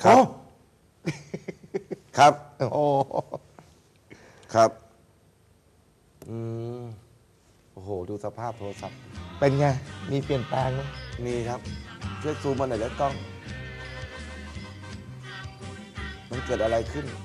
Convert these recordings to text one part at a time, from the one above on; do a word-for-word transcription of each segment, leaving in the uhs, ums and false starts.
ครับครับโอ้ครับอืมโอ้โหดูสภาพโทรศัพท์เป็นไงมีเปลี่ยนแปลงไหมมีครับช่วยซูมมาหน่อยแล้วกล้องมันเกิดอะไรขึ้น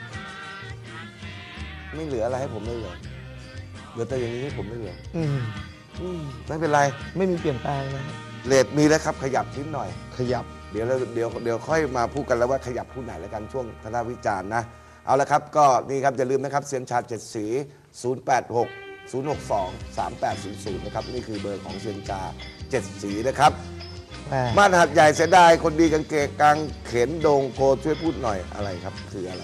ไม่เหลืออะไรให้ผมเลยเหรอเหลือแต่อย่างนี้ให้ผมไม่เหลืออืมอืมไม่เป็นไรไม่มีเปลี่ยนแปลงนะเรทมีแล้วครับขยับนิดหน่อยขยับเดี๋ยวเราเดี๋ยวเดี๋ยวค่อยมาพูดกันแล้วว่าขยับผู้ไหนแล้วกันช่วงทนาวิจารณ์นะเอาละครับก็นี่ครับอย่าลืมนะครับเซียนชาเจ็ดสีศูนย์ แปด หก ศูนย์ หก สอง สาม แปด ศูนย์ ศูนย์นะครับนี่คือเบอร์ของเซียนชาเจ็ดสีนะครับม่านหัดใหญ่เสียดายคนดีกางเกงกางเขนโดงโกช่วยพูดหน่อยอะไรครับคืออะไร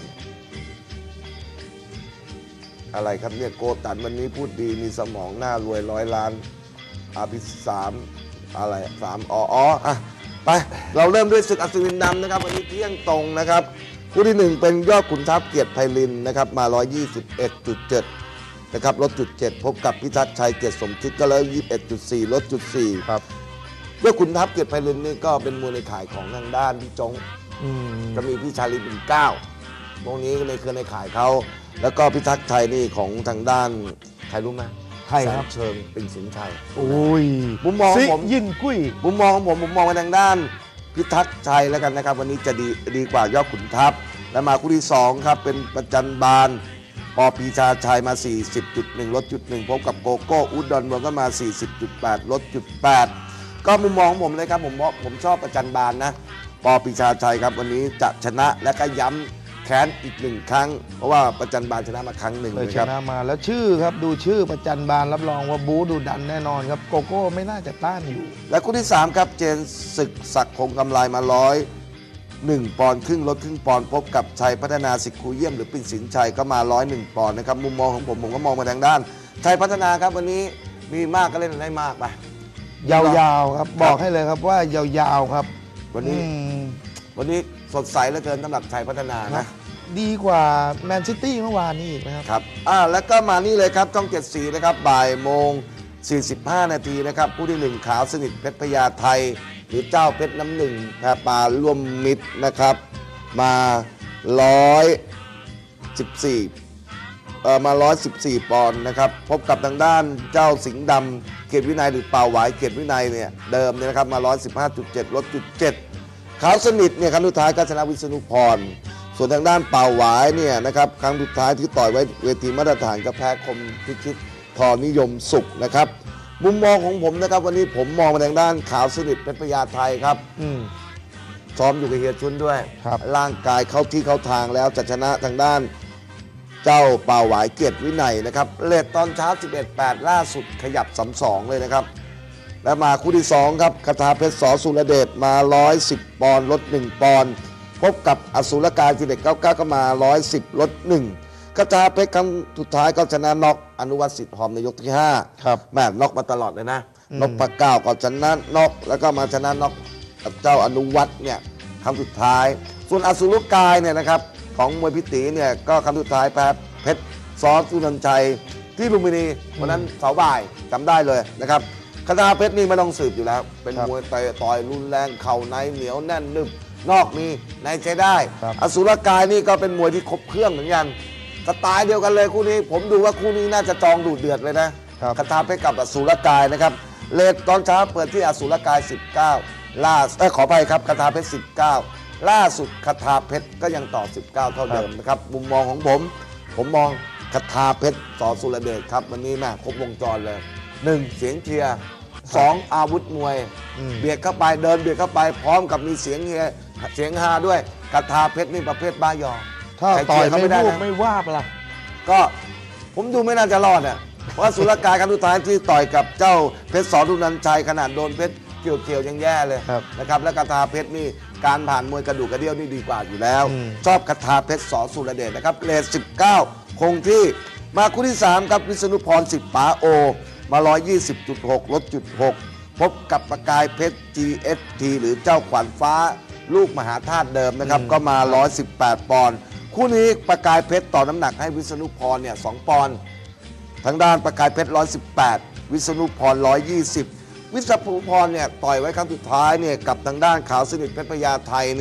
อะไรครับเนี่ยโกตันวันนี้พูดดีมีสมองหน้ารวยร้อยล้านอาภิสามอะไรสามอ๋ออ๋ออ่ะไปเราเริ่มด้วยศึกอัศวินดำนะครับวันนี้เที่ยงตรงนะครับคู่ที่หนึ่งเป็นยอดขุนทัพเกียรติไพลินนะครับมา หนึ่งร้อยยี่สิบเอ็ดจุดเจ็ด นะครับลดจุดเจ็ดพบกับพิทักษ์ชัยเกียรติสมคิดก็เลย ยี่สิบเอ็ดจุดสี่ ลดจุดสี่ครับยอดขุนทัพเกียรติไพลินนี่ก็เป็นมวยในข่ายของทางด้านพี่จงจะมีพี่ชาลีเป็นเก้าตรงนี้ก็เลยคือในข่ายเขาแล้วก็พิทักษ์ชัยนี่ของทางด้านใครรู้ไหมใช่ครับเชิงเป็นสินชัยโอ้ยมุมมองของผมยินกุ้ยมุมมองของผมผมมองไปทางด้านพิทักษ์ชัยแล้วกันนะครับวันนี้จะดีดีกว่ายอดขุนทัพและมาคู่ที่สองครับเป็นประจันบานปอปีชาชัยมา สี่สิบจุดหนึ่ง ลดจุดหนึ่งพบกับโกโก้อุดรเมืองก็มา สี่สิบจุดแปด ลดจุดแปดก็มุมมองของผมเลยครับผมผมชอบประจันบานนะปอปีชาชัยครับวันนี้จะชนะและก็ย้ำแค้นอีกหนึ่งครั้งเพราะว่าประจันบานชนะมาครั้งหนึ่งเลยชนะมาแล้วชื่อครับดูชื่อประจันบานรับรองว่าบู๊ดูดันแน่นอนครับโกโก้ไม่น่าจะต้านอยู่และคู่ที่สามครับเจนศึกศักดิ์คงกำไรมาร้อยหนึ่งปอนด์ครึ่งลดครึ่งปอนด์พบกับชัยพัฒนาสิทธิ์ครูเยี่ยมหรือปิ่นสินชัยก็มาร้อยหนึ่งปอนด์นะครับมุมมองของผมผมก็มองมาทางด้านชัยพัฒนาครับวันนี้มีมากก็เล่นได้มากไปยาวๆครับบอกให้เลยครับว่ายาวๆครับวันนี้วันนี้สดใสเหลือเกินสำหรับชัยพัฒนานะดีกว่าแมนซิตี้เมื่อวานนี้อีกนะครับครับอ่าแล้วก็มานี่เลยครับช่องเจ็ดสีนะครับบ่ายโมงสี่สิบห้านาทีนะครับผู้ที่หนึ่งขาวสนิทเพชรพญาไทยหรือเจ้าเพชรน้ำหนึ่งแพรปลาร่วมมิตรนะครับมาร้อยสิบสี่เอ่อมาร้อยสิบสี่ปอนด์นะครับพบกับทางด้านเจ้าสิงห์ดำเกียรติวินัยหรือเป่าหวายเกียรติวินัยเนี่ยเดิมเนี่ยนะครับมาร้อยสิบห้าจุดเจ็ดลดจุดเจ็ดขาวสนิทเนี่ยครั้งสุดท้ายก็ชนะวิษณุพรส่วนทางด้านเป่าหวายเนี่ยนะครับครั้งสุดท้ายที่ต่อยไว้เวทีมาตรฐานก็แพ้คมพิชิตพรนิยมสุขนะครับมุมมองของผมนะครับวันนี้ผมมองมาทางด้านขาวสนิทเป็นพญาไทยครับซ้อมอยู่กับเฮียชุนด้วยร่างกายเข้าที่เข้าทางแล้วจะชนะทางด้านเจ้าเป่าหวายเกียรติวินัยนะครับเลทตอนเช้า สิบเอ็ดแปด ล่าสุดขยับ สามสอง เลยนะครับและมาคู่ที่สองครับคาถาเพชรสอสุรเดชมาหนึ่งร้อยสิบปอนด์ลดหนึ่งปอนด์พบกับอสุรกายที่เด็กเก้าสิบเก้าก็มาหนึ่งร้อยสิบลดหนึ่งคาถาเพชรครั้งสุดท้ายก็ชนะน็อกอนุวัตสิทธิ์หอมในยกที่ห้าครับแม่น็อกมาตลอดเลยนะน็อกปากเก้าก็ชนะน็อกแล้วก็มาชนะน็อกกับเจ้าอนุวัตเนี่ยครั้งสุดท้ายส่วนอสุรกายเนี่ยนะครับของมวยพิตีเนี่ยก็ครั้งสุดท้ายแพ้เพชรซอสุนันชัยที่ลุมพินีวันนั้นเสาบ่ายจำได้เลยนะครับคาถาเพชรนี่ไม่ต้องสืบอยู่แล้วเป็นมวยเตะต่อยรุนแรงเข่าในเหนียวแน่นนึบนอกมีในใช้ได้อสุรกายนี่ก็เป็นมวยที่ครบเครื่องเหมือนกันสไตล์เดียวกันเลยคู่นี้ผมดูว่าคู่นี้น่าจะจองดูเดือดเลยนะคาถาเพชรกับอสุรกายนะครับเลทตอนเช้าเปิดที่อสุรกายสิบเก้าล่าสุดขอไปครับคาถาเพชรสิบเก้าล่าสุดคาถาเพชรก็ยังต่อสิบเก้าเท่าเดิมนะครับมุมมองของผมผมมองคาถาเพชรสอสุรเดชครับวันนี้แม่ครบวงจรเลยหนึ่งเสียงเชียร์สองอาวุธมวยเบียดเข้าไปเดินเบียดเข้าไปพร้อมกับมีเสียงเฮียเสียงฮาด้วยคาถาเพชรนี่ประเภทบ้ายอถ้าต่อยไม่วูบไม่ว่าปล่ะก็ผมดูไม่น่าจะรอดอ่ะเพราะสุรกายครั้งสุดท้ายที่ต่อยกับเจ้าเพชรสอดุนันชัยขนาดโดนเพชรเกี่ยวๆยังแย่เลยนะครับและคาถาเพชรนี่การผ่านมวยกระดูกกระเดี่ยวนี่ดีกว่าอยู่แล้วชอบคาถาเพชรสอสุรเดชนะครับเลทสิบเก้าคงที่มาคู่ที่สามครับวิษณุพรสิบป๋าโอมา หนึ่งร้อยยี่สิบจุดหก ลดจุดหกพบกับประกายเพชร จี เอส ที หรือเจ้าขวัญฟ้าลูกมหาธาตุเดิมนะครับก็มาหนึ่งร้อยสิบแปดปอนด์คู่นี้ประกายเพชรต่อน้ำหนักให้วิษณุพรเนี่ยสองปอนด์ทางด้านประกายเพชรหนึ่งร้อยสิบแปดวิษณุพรหนึ่งร้อยยี่สิบวิษณุพรเนี่ยต่อยไว้ครั้งสุดท้ายเนี่ยกับทางด้านขาวสนิทเพชรพญาไทยเนี่ย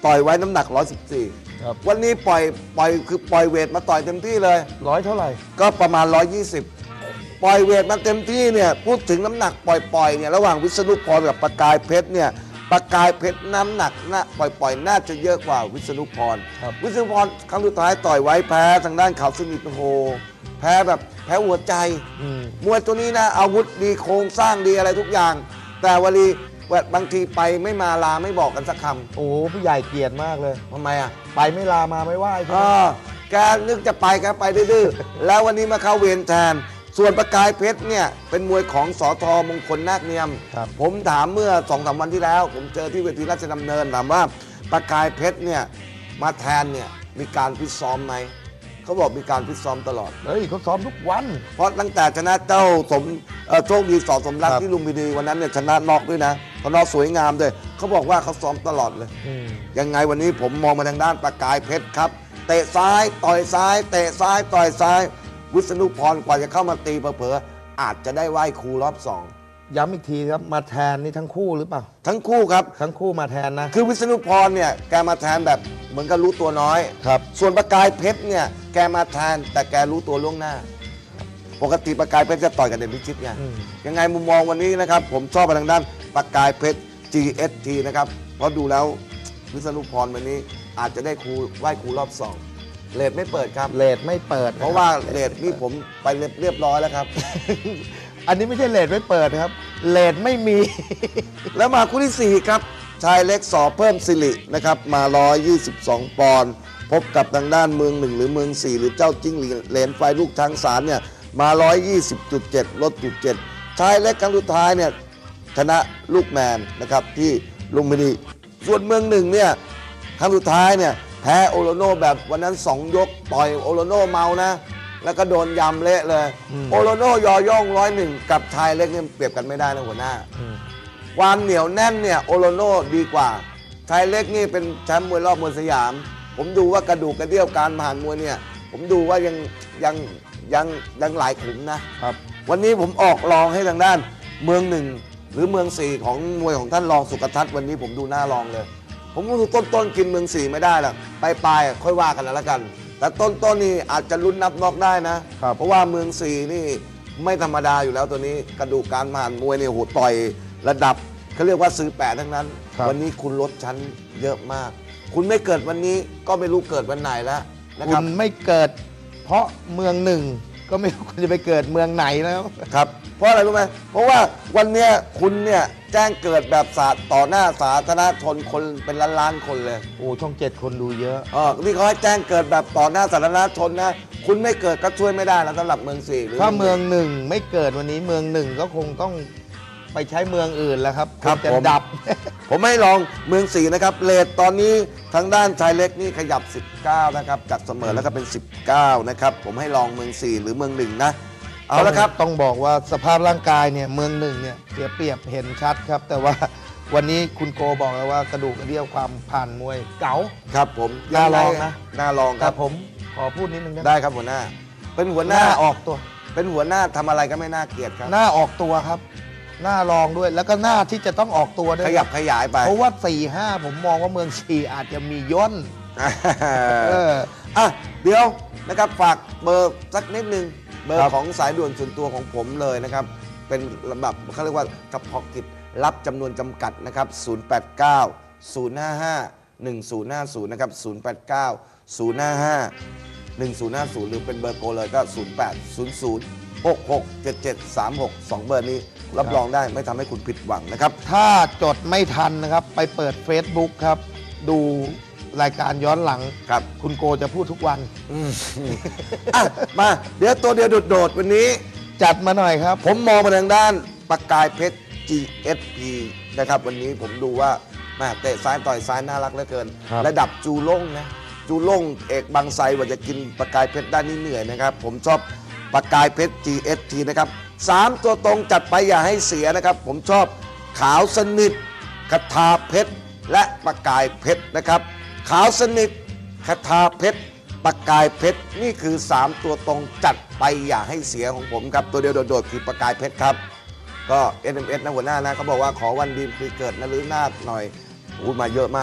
ต่อยไว้น้ำหนักหนึ่งร้อยสิบสี่ครับวันนี้ปล่อยปล่อยคือปล่อยเวทมาต่อยเต็มที่เลยร้อยเท่าไหร่ก็ประมาณหนึ่งร้อยยี่สิบปล่อยเวทมาเต็มที่เนี่ยพูดถึงน้ำหนักปล่อยๆเนี่ยระหว่างวิษณุพรกับประกายเพชรเนี่ยประกายเพชรน้ำหนักน่าปล่อยๆน่าจะเยอะกว่าวิษณุพรครับวิษณุพรครั้งสุดท้ายต่อยไว้แพ้ทางด้านเขาสนิทโอ้โหแพ้แบบแพ้หัวใจอืมมวยตัวนี้นะอาวุธดีโครงสร้างดีอะไรทุกอย่าง แต่วลีบางทีไปไม่มาลาไม่บอกกันสักคโอ้โหผู้ใหญ่เกลียดมากเลยำทำไมอ่ะไปไม่ลามาไม่ไหวใช่ไหอ๋มอแกนึกจะไปแกไปดื้อๆ แล้ววันนี้มาเข้าเวรแทน ส่วนประกายเพชรเนี่ยเป็นมวยของสอทอมงคลนาคเนียมครับผมถามเมื่อสองสามวันที่แล้ว ผมเจอที่เวทีราชดำเนินถามว่าประกายเพชรเนี่ยมาแทนเนี่ยมีการฟิตซ้อมไหมเขาบอกมีการฟิตซ้อมตลอดเฮ้ยเขาซ้อมทุกวันเพราะตั้งแต่ชนะเจ้าสมเอ่อโชคดีสอสมรักครับที่ลุมพินีวันนั้นเนี่ยชนะน็อกด้วยนะเขาน็อกสวยงามด้วยเขาบอกว่าเขาซ้อมตลอดเลยอืมยังไงวันนี้ผมมองมาทางด้านประกายเพชรครับ เตะซ้ายต่อยซ้าย เตะซ้ายต่อยซ้าย วิษณุพรกว่าจะเข้ามาตีเผลอๆอาจจะได้ไหว้ครูรอบสองย้ำอีกทีครับมาแทนนี่ทั้งคู่หรือเปล่าทั้งคู่ครับทั้งคู่มาแทนนะคือวิษณุพรเนี่ยแกมาแทนแบบเหมือนกับรู้ตัวน้อยครับส่วนประกายเพชรเนี่ยแกมาแทนแต่แกรู้ตัวล่วงหน้า ปกติประกายเพชรจะต่อยกับเด่นพิชิตไงอืมยังไงมุมมองวันนี้นะครับ ผมชอบไปทางด้านประกายเพชร จี เอส ที นะครับ เพราะดูแล้ววิษณุพรวันนี้อาจจะได้ครูไหว้ครูรอบสองเลทไม่เปิดครับเลทไม่เปิดนคบเพราะว่าเลทนี่ผมไปเรียบร้อยแล้วครับอันนี้ไม่ใช่เลทไม่เปิดครับเลทไม่มีแล้วมาคู่ที่สี่ครับ ชายเล็กสอเพิ่มสิรินะครับมา หนึ่งร้อยยี่สิบสอง ปอนด์พบกับทางด้านเมืองหนึ่งหรือเมืองสี่หรือเจ้าจิ้งหรีดเหรนไฟลูกช้างสารเนี่ยมา หนึ่งร้อยยี่สิบจุดเจ็ด ลดจุดเจ็ดชายเล็กครั้งสุดท้ายเนี่ยชนะลูกแมนนะครับที่ลุมพินีส่วนเมืองหนึ่งเนี่ยครั้งสุดท้ายเนี่ยแพ้โอโลโนแบบวันนั้นสองยกต่อยโอโลโนเมานะ แล้วก็โดนยำเละเลยอืมโอโลโนยอย่องร้อยหนึ่งกับชายเล็กเนี่ยเปรียบกันไม่ได้นะหัวหน้าอืมความเหนียวแน่นเนี่ยโอโลโนดีกว่าชายเล็กนี่เป็นแชมป์มวยรอบมวยสยาม ผมดูว่ากระดูกกระเดี่ยวการผ่านมวยเนี่ยผมดูว่ายังยังยังยังหลายขุมนะครับวันนี้ผมออกรองให้ทางด้านเมืองหนึ่งหรือเมืองสี่ของมวยของท่านรองสุกทัศน์วันนี้ผมดูหน้ารองเลย ผมก็ดูต้นต้นๆกินเมืองสี่ไม่ได้หรอกปลายปลายๆค่อยว่ากันแล้วกัน แต่ต้นต้นๆนี่อาจจะลุ้นนับน็อกได้นะครับเพราะว่าเมืองสี่นี่ไม่ธรรมดาอยู่แล้วตัวนี้กระดูกการผ่านมวยเนี่ยโหต่อยระดับเขาเรียกว่าซื้อแปดทั้งนั้นครับวันนี้คุณลดชั้นเยอะมาก คุณไม่เกิดวันนี้ก็ไม่รู้เกิดวันไหนแล้วนะคุครับณไม่เกิด เพราะเมืองหนึ่งก็ไม่รู้คุณจะไปเกิดเมืองไหนแล้วครับเพราะอะไรรู้ไหมเพราะว่าวันเนี้ยคุณเนี่ยแจ้งเกิดแบบสาต่อหน้าสาธารณชนคนเป็นล้านล้านๆคนเลยโอ้ช่องเจ็ดคนดูเยอะอ๋อนี่เขาให้แจ้งเกิดแบบต่อหน้าสาธารณชนนะคุณไม่เกิดก็ช่วยไม่ได้แล้วสำหรับเมืองสี่หรือถ้าเมืองหนึ่งไม่เกิดวันนี้เมืองหนึ่งก็คงต้องไปใช้เมืองอื่นแล้วครับครับจะผมดับผมให้ลองเมืองสี่นะครับเลทตอนนี้ทางด้านชายเล็กนี่ขยับ สิบเก้า นะครับจากเสมอแล้วก็เป็น สิบเก้า นะครับผมให้ลองเมืองสี่หรือเมืองหนึ่งนะเอาละครับต้องบอกว่าสภาพร่างกายเนี่ยเมืองหนึ่งเนี่ยเสียเปรียบเห็นชัดครับ แต่ว่าวันนี้คุณโกบอกแล้วว่ากระดูกกระเดี่ยวความผ่านมวยเก๋าครับผมน่าลองนะน่าลองคครัรับบ ผมขอพูดนิดนึงนะได้ครับหัวหน้า เป็นหัวหหน้าน้าออกตัวเป็นหัวหน้าทำอะไรก็ไม่น่าเกลียดครับหน้าออกตัวครับ หน้าลองด้วยแล้วก็หน้าที่จะต้องออกตัวด้วยขยับขยายไปเพราะว่าสี่ห้าผมมองว่าเมืองสี่อาจจะมีย่นเอออ่ะเดี๋ยวนะครับฝากเบอร์สักนิดนึงเบอครัร์บของสายด่วนส่วนตัวของผมเลยนะครับ เป็นระดับเขาเรียกว่าเฉพาะกิจรับจำนวนจำกัดนะครับ ศูนย์ แปด เก้า ศูนย์ ห้า ห้า หนึ่ง ศูนย์ ห้า ศูนย์ นะครับ ศูนย์ แปด เก้า ศูนย์ ห้า ห้า หนึ่ง ศูนย์ ห้า ศูนย์ หรือเป็นเบอร์โกเลยก็ ศูนย์ แปด ศูนย์ ศูนย์ หก หก เจ็ด เจ็ด สาม หก สอง เบอร์นี้รับรองได้ไม่ทำให้คุณผิดหวังนะครับถ้าจดไม่ทันนะครับ ไปเปิด Facebook ครับ ดูรายการย้อนหลังครับคุณโกจะพูดทุกวันอืมอ่ะมาเดี๋ยวตัวเดียวโดดๆวันนี้จัดมาหน่อยครับผมมองไปทางด้านประกายเพชร จี เอส พี นะครับวันนี้ผมดูว่าแม่เตะซ้ายต่อยซ้ายน่ารักเหลือเกินครับระดับจูล่งนะจูล่งเอกบางไทรว่าจะกินประกายเพชรด้านนี้เหนื่อยนะครับ ผมชอบประกายเพชร จี เอส ที นะครับสามตัวตรงจัดไปอย่าให้เสียนะครับ ผมชอบขาวสนิทคทาเพชรและประกายเพชรนะครับ ขาวสนิทคทาเพชรประกายเพชรนี่คือสามตัวตรงจัดไปอย่าให้เสียของผมครับตัวเดียวโดดๆคือประกายเพชรครับ ก็ เอ็น เอ็ม เอส นะหัวหน้านะเขาบอกว่าขอวันดีปีเกิดนะหรือหน้าหน่อยพูดมาเยอะมากเลย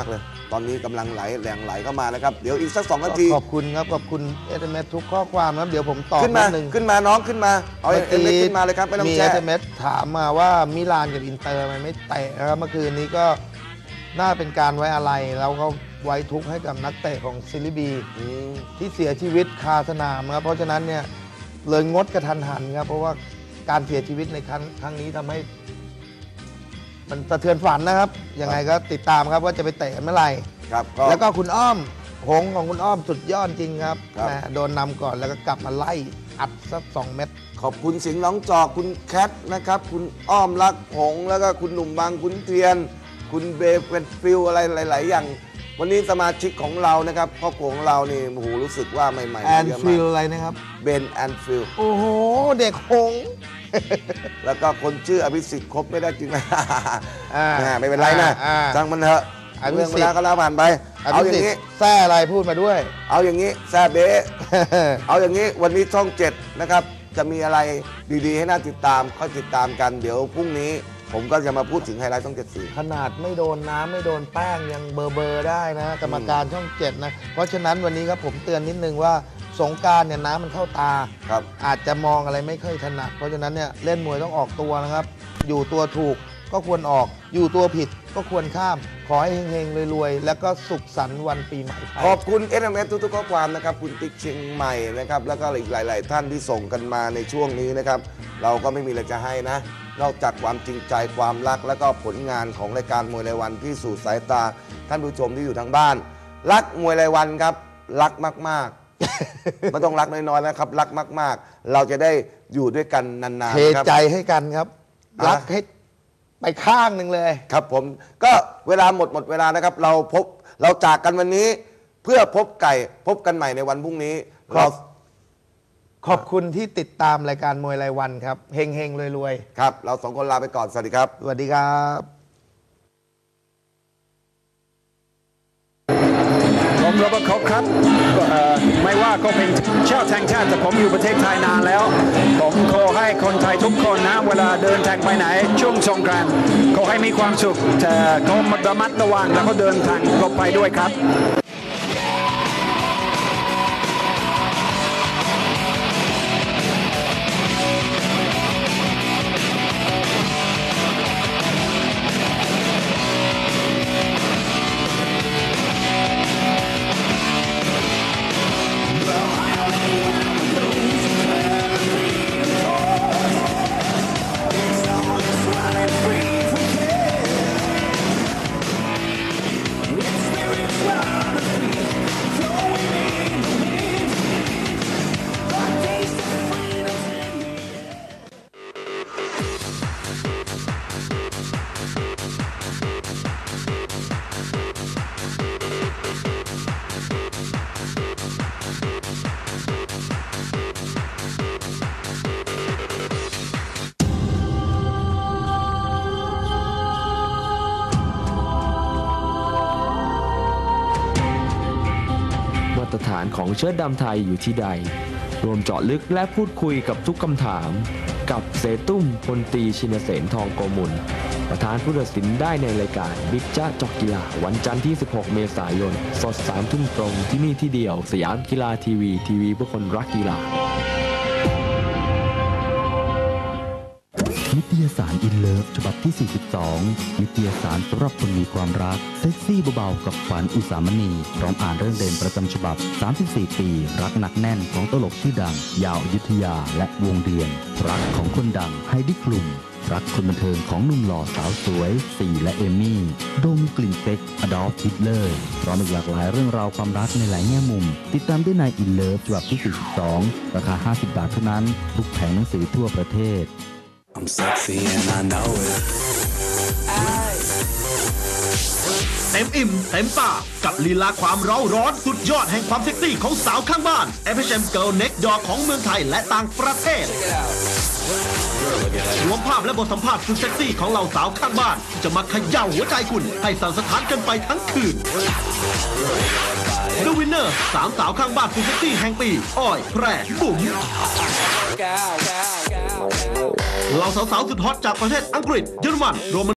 ตอนนี้กำลังไหลแหล่งไหลเข้ามานะครับเดี๋ยวอีกสักสองนาทีขอบคุณครับขอบคุณเอสเอ็มเอสทุกข้อความนะเดี๋ยวผมตอบขึ้นมานิดนึงขึ้นมาน้องขึ้นมาเอาเอ็มเอขึ้นมาเลยครับไม่ต้องมีแช่เอสเอ็มเอสถามมาว่ามิลานกับอินเตอร์มันไม่เตะนะครับเมื่อคืนนี้ก็น่าเป็นการไว้อะไรแล้วก็ไว้ทุกข์ให้กับนักเตะของซิลิบีอืมที่เสียชีวิตคาสนามครับเพราะฉะนั้นเนี่ยเลยงดกระทันหันครับเพราะว่าการเสียชีวิตในครั้งครั้งนี้ทำให้ มันสะเทือนฝันนะครับยังไงก็ติดตามครับว่าจะไปเตะกันเมื่อไหร่ครับแล้วก็คุณอ้อมหงของคุณอ้อมสุดยอดจริงครับครับแหมโดนนำก่อนแล้วก็กลับมาไล่อัดสักสองเม็ดขอบคุณสิงห์น้องจอกคุณแคทนะครับคุณอ้อมรักหงส์แล้วก็คุณหนุ่มบางคุณเทียน คุณเบฟเวนฟิลอะไรหลาย ๆ อย่าง วันนี้สมาชิกของเรานะครับครอบครัวของเรานี่โอ้โหรู้สึกว่าใหม่ๆแอนเยอะฟิมาลกอะไรนะครับเบนแอนฟิลโอ้โห เด็กหงส์แล้วก็คนชื่ออภิสิทธิ์ครบไม่ได้จริงไหมอ่าแหม่ไม่เป็นไรนะอ่าจังมันเถอะอภิสิทธิ์เรื่องเวลาก็แล้วผ่านไป เอาอย่างนี้แซ่อะไรพูดมาด้วยเอาอย่างนี้แซ่เบ๊ เอาอย่างนี้วันนี้ช่องเจ็ดนะครับจะมีอะไรดีๆ ให้น่าติดตามค่อยติดตามกันเดี๋ยวพรุ่งนี้ ผมก็จะมาพูดถึงไฮไลท์ช่องเจ็ดสีขนาดไม่โดนน้ำไม่โดนแป้งยังเบอร์เบอร์ได้นะกรรมการช่องเจ็ดนะ เพราะฉะนั้นวันนี้ครับผมเตือนนิดนึงว่าสงกรานต์เนี่ยน้ำมันเข้าตาครับอาจจะมองอะไรไม่ค่อยถนัดเพราะฉะนั้นเนี่ยเล่นมวยต้องออกตัวนะครับ อยู่ตัวถูกก็ควรออก อยู่ตัวผิดก็ควรข้าม ขอให้เฮงๆรวยๆ แล้วก็สุขสันต์วันปีใหม่ไทยขอบคุณ เอส เอ็ม เอส ทุกๆข้อความนะครับคุณติ๊กเชียงใหม่นะครับแล้วก็อีกหลาย ๆ ท่านที่ส่งกันมาในช่วงนี้นะครับเราก็ไม่มีอะไรจะให้นะ นอกจากความจริงใจความรัก แล้วก็ผลงานของรายการมวยรายวันที่สู่สายตาท่านผู้ชมที่อยู่ทางบ้าน รักมวยรายวันครับรักมากๆ ไม่ต้องรักน้อยๆนะครับรักมาก ๆ เราจะได้อยู่ด้วยกันนานเทๆครับใจให้กันครับ รักให้ไปข้างหนึ่งเลยครับผมก็เวลาหมดหมดเวลานะครับ เราพบเราจากกันวันนี้ เพื่อพบไก่พบกันใหม่ในวันพรุ่งนี้ครัเราบ ขอบคุณที่ติดตามรายการมวยรายวันครับเฮงเฮงๆรวยครับ เราสองคนลาไปก่อน สวัสดีครับๆสวัสดีครับผมโรเบิร์ตคอบครับเอ่อไม่ว่าก็เป็นชาติแห่งชาติแต่ผมอยู่ประเทศไทยนานแล้ว ผมขอให้คนไทยทุกคนนะเวลาเดินทางไปไหนช่วงสงกรานต์ขอให้มีความสุขแต่ก็ระมัดระวังแล้วก็เดินทางปลอดภัยด้วยครับมาตรฐานของเชิดดำไทยอยู่ที่ใด รวมเจาะลึกและพูดคุยกับทุกคำถาม กับเสตุ้มพลตรีชินเสนทองโกมุลประธานผู้ตัดสินได้ในรายการบิ๊กจ๊ะจอกกีฬาวันจันทร์ที่ สิบหก เมษายน สดสามทุ่มตรงที่นี่ที่เดียวสยามกีฬาทีวีทีวีเพื่อคนรักกีฬานิตยสารอินเลิฟฉบับที่ สี่สิบสอง นิตยสารสำหรับคนมีความรัก เซ็กซี่เบาๆกับขวัญอุสามณีพร้อมอ่านเรื่องเด่นประจำฉบับ สามสิบสี่ ปี รักหนักแน่นของตลกชื่อดัง ยาวอยุทธยาและวงเดือน รักของคนดังไฮดี้คลุม รักคนบันเทิงของหนุ่มหล่อสาวสวยสีและเอมี่ โดมกลิ่นเซ็กอดอล์ฟฮิตเลอร์พร้อมอีกหลากหลายเรื่องราวความรักในหลายแง่มุม ติดตามได้ในอินเลิฟฉบับที่ สี่สิบสอง ราคา ห้าสิบบาทเท่านั้น ทุกแผงหนังสือทั่วประเทศ I'm sexy and I know it. เต็มอิ่มเต็มปากกับลีลาความเร้าร้อนสุดยอดแห่งความเซ็กซี่ของสาวข้างบ้าน เอฟ เอช เอ็ม Girl Next Door ของเมืองไทยและต่างประเทศรวมภาพและบทสัมภาษณ์สุดเซ็กซี่ของเหล่าสาวข้างบ้านที่จะมาเขย่าหัวใจคุณให้สั่นสะท้านกันไปทั้งคืน The Winner สามสาวข้างบ้านสุดเซ็กซี่แห่งปี อ้อย แพร บุ๋มเหล่าสาวๆสุดฮอตจากประเทศอังกฤษเยอรมันโรมัน